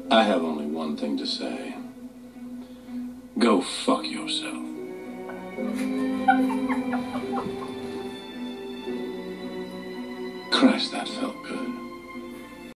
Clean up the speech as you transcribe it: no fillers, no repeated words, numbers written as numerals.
I have only one thing to say. Go fuck yourself. Christ, that felt good.